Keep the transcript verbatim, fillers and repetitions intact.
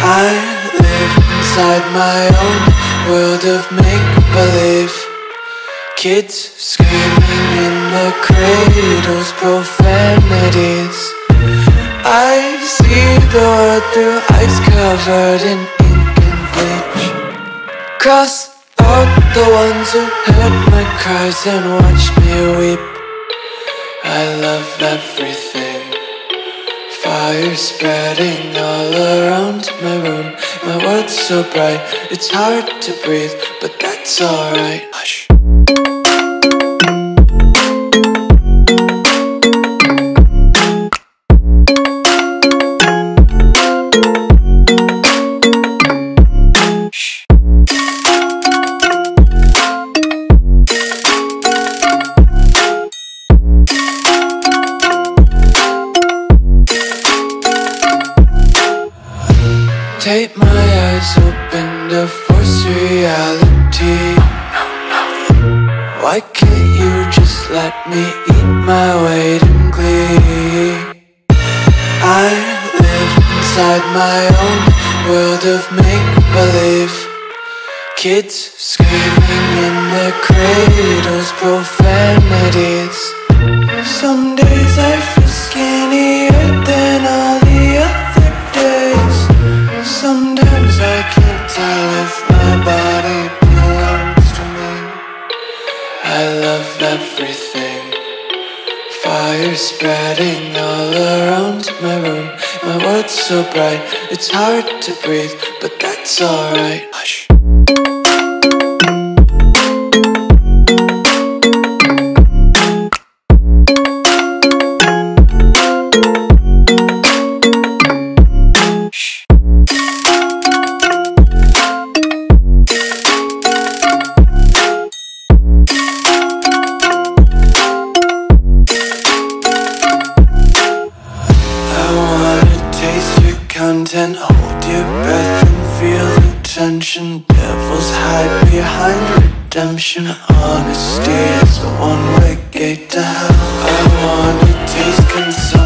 I live inside my own world of make-believe. Kids screaming in the cradles, profanities. I see the world through ice covered in ink and bleach. Cross out the ones who heard my cries and watched me weep. I love everything. Fire spreading all around my room. My world's so bright, it's hard to breathe, but that's alright. Hush. Tape my eyes open to force reality. Why can't you just let me eat my weight in glee? I live inside my own world of make-believe. Kids screaming in their cradles, profanities. Some days I feel skinnier than all the other days. Sometimes I can't tell if my body belongs to me. I love everything. Fire spreading all around my room. My world's so bright, it's hard to breathe, but that's alright. Hush. Content, hold your breath and feel the tension. Devils hide behind redemption. Honesty is a one-way gate to hell. I wanna taste concern.